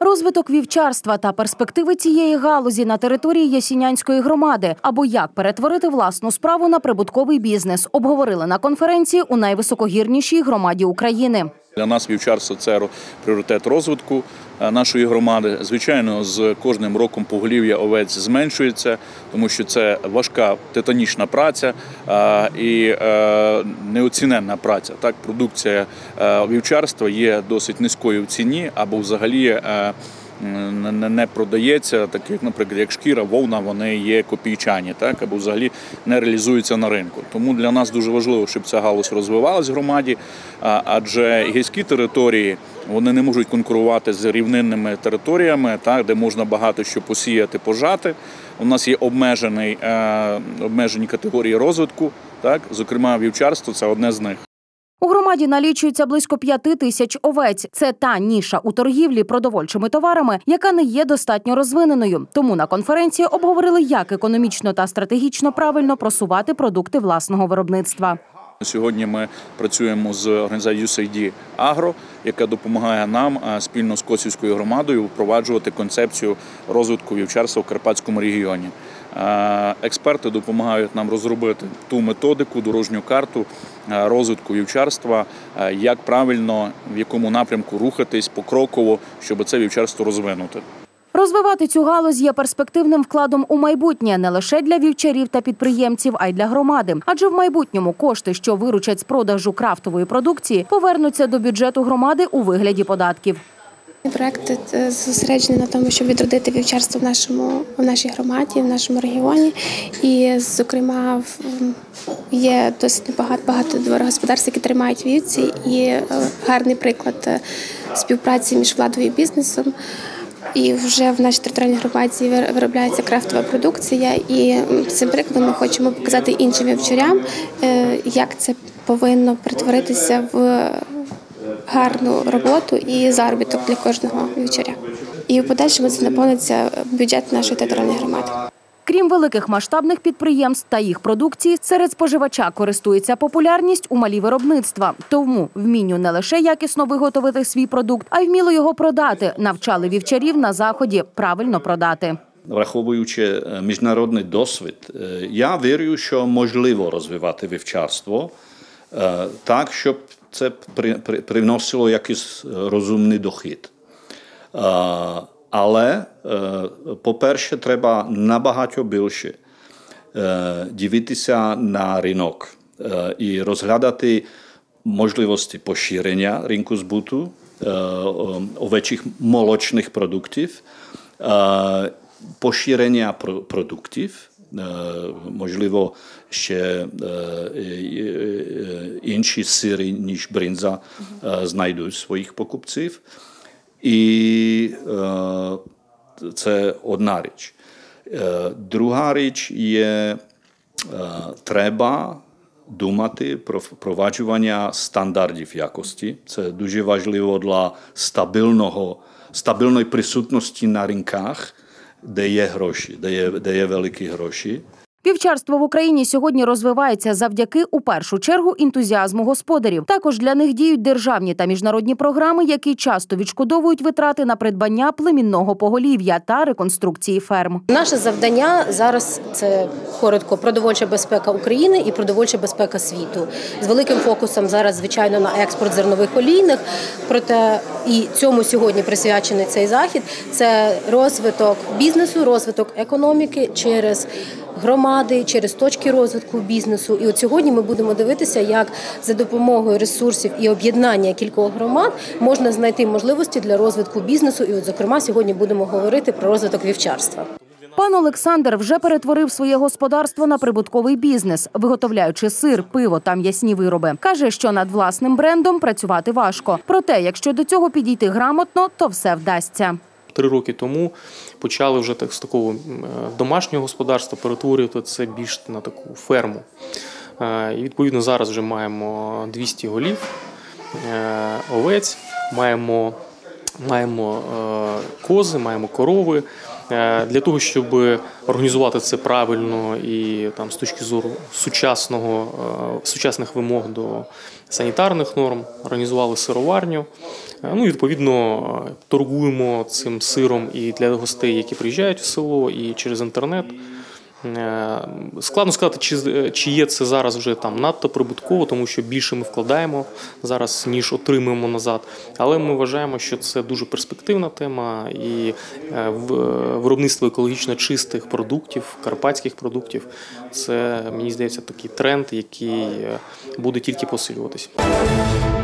Розвиток вівчарства та перспективи цієї галузі на території Ясінянської громади, або як перетворити власну справу на прибутковий бізнес, обговорили на конференції у найвисокогірнішій громаді України. Для нас вівчарство – це пріоритет розвитку нашої громади. Звичайно, з кожним роком поголів'я овець зменшується, тому що це важка титанічна праця і неоціненна праця. Так, продукція вівчарства є досить низькою в ціні або взагалі не продається, так як, наприклад, як шкіра, вовна, вони є копійчані, так, або взагалі не реалізуються на ринку. Тому для нас дуже важливо, щоб ця галузь розвивалась в громаді, адже гірські території, вони не можуть конкурувати з рівнинними територіями, так, де можна багато що посіяти, пожати. У нас є обмежені категорії розвитку, так, зокрема вівчарство – це одне з них. У громаді налічується близько 5 тисяч овець. Це та ніша у торгівлі продовольчими товарами, яка не є достатньо розвиненою. Тому на конференції обговорили, як економічно та стратегічно правильно просувати продукти власного виробництва. Сьогодні ми працюємо з організацією USAID Agro, яка допомагає нам спільно з Косівською громадою впроваджувати концепцію розвитку вівчарства в Карпатському регіоні. Експерти допомагають нам розробити ту методику, дорожню карту розвитку вівчарства, як правильно, в якому напрямку рухатись покроково, щоб це вівчарство розвинути. Розвивати цю галузь є перспективним вкладом у майбутнє не лише для вівчарів та підприємців, а й для громади. Адже в майбутньому кошти, що виручать з продажу крафтової продукції, повернуться до бюджету громади у вигляді податків. Проект зосереджений на тому, щоб відродити вівчарство в нашій громаді, в нашому регіоні. І, зокрема, є досить багато дворогосподарств, які тримають вівці. І гарний приклад співпраці між владою і бізнесом. І вже в нашій територіальній громаді виробляється крафтова продукція. І цим прикладом ми хочемо показати іншим вівчарям, як це повинно перетворитися в гарну роботу і заробіток для кожного вівчаря. І в подальшому це наповниться бюджет нашої територіальної громади. Крім великих масштабних підприємств та їх продукції, серед споживача користується популярність у малі виробництва. Тому вмінню не лише якісно виготовити свій продукт, а й вміло його продати. Навчали вівчарів на заході правильно продати. Враховуючи міжнародний досвід, я вірю, що можливо розвивати вівчарство так, щоб це приносило якийсь розумний дохід. Але, по-перше, треба набагато більше дивитися на ринок і розглядати можливості поширення ринку збуту овечих молочних продуктів, поширення продуктів, можливо, ще інші сири, ніж бринза, знайдуть своїх покупців. І це одна річ. Друга річ є, треба думати про впроваджування стандартів якості. Це дуже важливо для стабільної присутності на ринках, де є гроші, де є великі гроші. Вівчарство в Україні сьогодні розвивається завдяки, у першу чергу, ентузіазму господарів. Також для них діють державні та міжнародні програми, які часто відшкодовують витрати на придбання племінного поголів'я та реконструкції ферм. Наше завдання зараз – це, коротко, продовольча безпека України і продовольча безпека світу. З великим фокусом зараз, звичайно, на експорт зернових олійних. Проте і цьому сьогодні присвячений цей захід – це розвиток бізнесу, розвиток економіки через громади, через точки розвитку бізнесу. І от сьогодні ми будемо дивитися, як за допомогою ресурсів і об'єднання кількох громад можна знайти можливості для розвитку бізнесу. І от, зокрема, сьогодні будемо говорити про розвиток вівчарства. Пан Олександр вже перетворив своє господарство на прибутковий бізнес, виготовляючи сир, пиво та м'ясні вироби. Каже, що над власним брендом працювати важко. Проте, якщо до цього підійти грамотно, то все вдасться. 3 роки тому почали вже з такого домашнього господарства перетворювати це більш на таку ферму. І, відповідно, зараз вже маємо 200 голів овець, маємо маємо кози, маємо корови. Для того, щоб організувати це правильно і там, з точки зору сучасних вимог до санітарних норм, організували сироварню. Ну, і, відповідно, торгуємо цим сиром і для гостей, які приїжджають в село, і через інтернет. Складно сказати, чи є це зараз вже там надто прибутково, тому що більше ми вкладаємо зараз, ніж отримуємо назад. Але ми вважаємо, що це дуже перспективна тема, і виробництво екологічно чистих продуктів, карпатських продуктів – це, мені здається, такий тренд, який буде тільки посилюватись.